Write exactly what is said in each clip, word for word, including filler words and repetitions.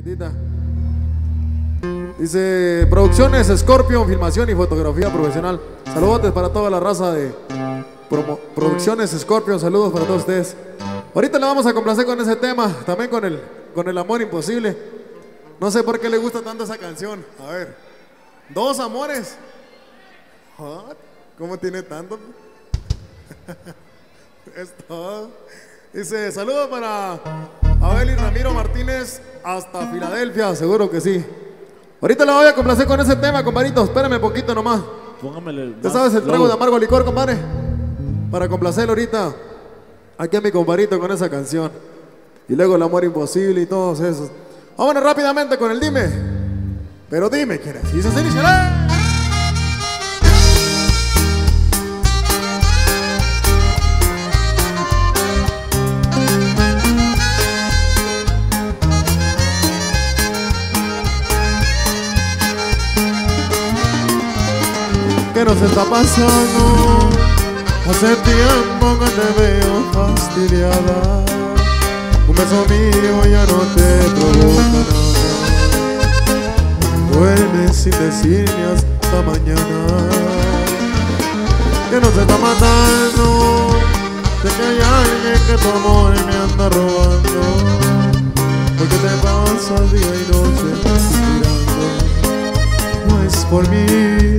Chiquitita. Dice Producciones Scorpion, filmación y fotografía profesional. Saludos para toda la raza de Promo Producciones Scorpion, saludos para todos ustedes. Ahorita le vamos a complacer con ese tema, también con el, con el amor imposible. No sé por qué le gusta tanto esa canción. A ver, Dos Amores. ¿Cómo tiene tanto? Es todo. Dice, saludos para Abel y Ramiro Martínez hasta Filadelfia, seguro que sí. Ahorita le voy a complacer con ese tema, compadrito. Espérame poquito nomás. Póngamele. ¿Ya sabes el trago de amargo licor, compadre? Para complacerlo ahorita. Aquí a mi compadrito con esa canción. Y luego el amor imposible y todos esos. Vámonos rápidamente con el dime. Pero dime quién es. Y se iniciará. ¿Qué nos está pasando? Hace tiempo que te veo fastidiada. Un beso mío ya no te provoca nada. Duermes sin decirme hasta mañana. ¿Qué nos está matando? Sé que hay alguien que tu amor me anda robando. Porque te pasas día y noche suspirando. No es por mí,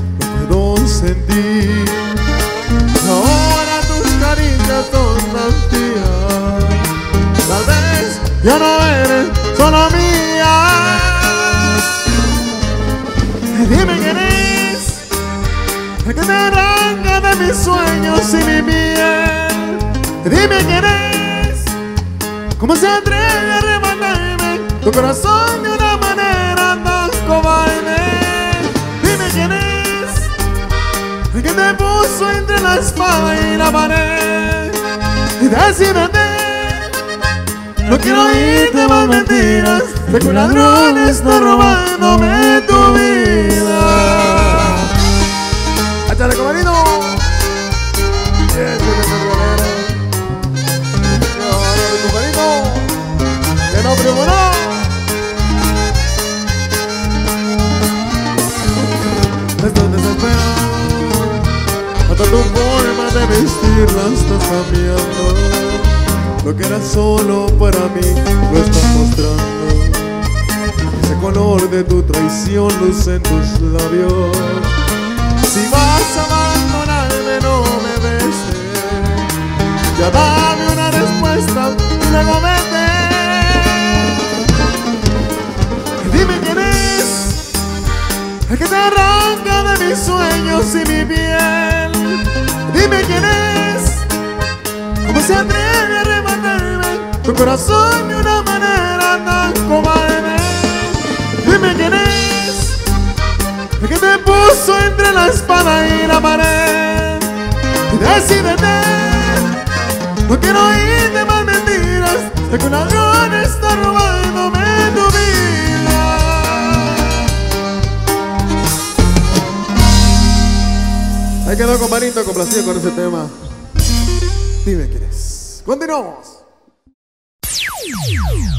sentí. Ahora tus caricias son vacías. Tal vez ya no eres solo mía. Dime quién es el que te arranca de mis sueños y mi piel. Dime quién es, cómo se atreve a arrebatarme tu corazón de una manera tan cobarde. Dime quién es el que te puso entre la espada y la pared. Y decídete, no quiero oírte más mentiras de que un ladrón está robándome tu vida. ¡Échale, compadrito! ¡Que no, primo, no! Estoy desesperado. Hasta tu forma de vestir la estás cambiando. Lo que era solo para mí lo estás mostrando. Ese color de tu traición luce en tus labios. Si vas a abandonarme no me beses. Ya dame una respuesta y luego vete. Dime quién es el que te arranca de mis sueños y mi piel. Dime quién es, cómo se atreve a arrebatarme tu corazón de una manera tan cobarde. Dime quién es el que te puso entre la espada y la pared. Y decídete, no quiero oírte más mentiras de que un ladrón está robándome tu vida. Ahí quedó, compadrito, complacido con ese tema. Dime quién es. Continuamos.